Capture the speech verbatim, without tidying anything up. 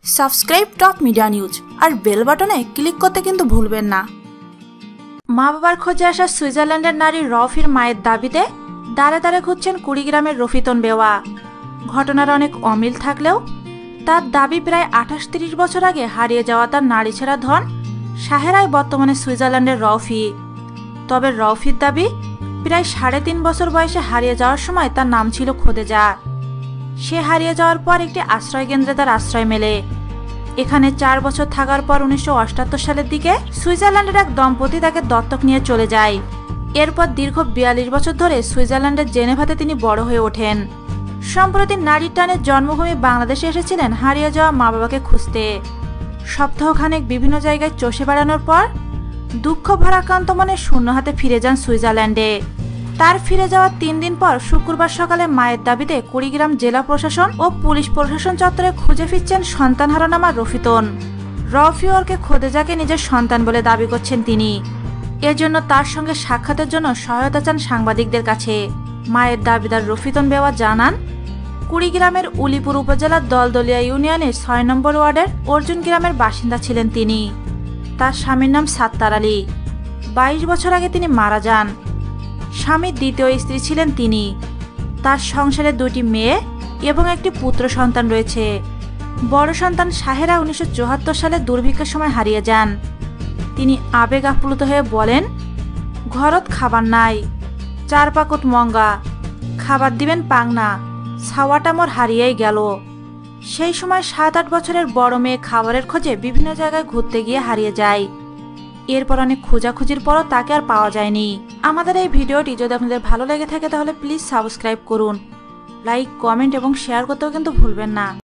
Subscribe top media news আর bell বাটনে click করতে কিন্তু ভুলবেন না। মা বাবার খোঁজে আসা সুইজারল্যান্ডের নারী রফির মায়ের দাবিতে দাঁড়ে দাঁড়ে খুঁজছেন কুড়িগ্রামের রফিতন বেওয়া। ঘটনার অনেক অমিল থাকলেও তার দাবি প্রায় আঠাশ তিরিশ বছর আগে হারিয়ে যাওয়া তার নারী ছেঁড়া ধন সাহেরাই বর্তমানে সুইজারল্যান্ডের রফি। তবে রফির দাবি প্রায় সাড়ে তিন বছর বয়সে হারিয়ে যাওয়ার সময় তার নাম ছিল খোদেজা। সে হারিয়ে যাওয়ার পর একটি আশ্রয় কেন্দ্রে তার আশ্রয় মেলে। এখানে চার বছর থাকার পর উনিশশো অষ্টাত্তর সালের দিকে সুইজারল্যান্ডের এক দম্পতি তাকে দত্তক নিয়ে চলে যায়। এরপর দীর্ঘ বিয়াল্লিশ বছর ধরে সুইজারল্যান্ডের জেনেভাতে তিনি বড় হয়ে ওঠেন। সম্প্রতি নারীর টানের জন্মভূমি বাংলাদেশে এসেছিলেন হারিয়ে যাওয়া মা বাবাকে খুঁজতে। সপ্তাহখানেক বিভিন্ন জায়গায় চষে বেড়ানোর পর দুঃখ ভারাক্রান্ত মনে শূন্য হাতে ফিরে যান সুইজারল্যান্ডে। তার ফিরে যাওয়ার তিন দিন পর শুক্রবার সকালে মায়ের দাবিতে কুড়িগ্রাম জেলা প্রশাসন ও পুলিশ প্রশাসন চত্বরে খুঁজে ফিরছেন সন্তানহারা নামা রফিতন। রফিওরকে খোদেজাকে নিজের সন্তান বলে দাবি করছেন তিনি। এজন্য তার সঙ্গে সাক্ষাতের জন্য সহায়তা চান সাংবাদিকদের কাছে। মায়ের দাবিদার রফিতন বেওয়া জানান, কুড়িগ্রামের উলিপুর উপজেলার দলদলিয়া ইউনিয়নের ছয় নম্বর ওয়ার্ডের অর্জুন গ্রামের বাসিন্দা ছিলেন তিনি। তার স্বামীর নাম সাত্তার আলী। বাইশ বছর আগে তিনি মারা যান। স্বামীর দ্বিতীয় স্ত্রী ছিলেন তিনি। তার সংসারে দুটি মেয়ে এবং একটি পুত্র সন্তান রয়েছে। বড় সন্তান সাহেরা উনিশশো চুয়াত্তর সালে দুর্ভিক্ষের সময় হারিয়ে যান। তিনি আবেগ আপ্লুত হয়ে বলেন, ঘরত খাবার নাই, চার পাকত মঙ্গা, খাবার দিবেন পাংনা, ছাওয়াটা মোর হারিয়েই গেল। সেই সময় সাত আট বছরের বড় মেয়ে খাবারের খোঁজে বিভিন্ন জায়গায় ঘুরতে গিয়ে হারিয়ে যায়। এরপর অনেক খোঁজাখুঁজির পরও তাকে আর পাওয়া যায়নি। আমাদের এই ভিডিওটি যদি আপনাদের ভালো লেগে থাকে তাহলে প্লিজ সাবস্ক্রাইব করুন, লাইক, কমেন্ট এবং শেয়ার করতেও কিন্তু ভুলবেন না।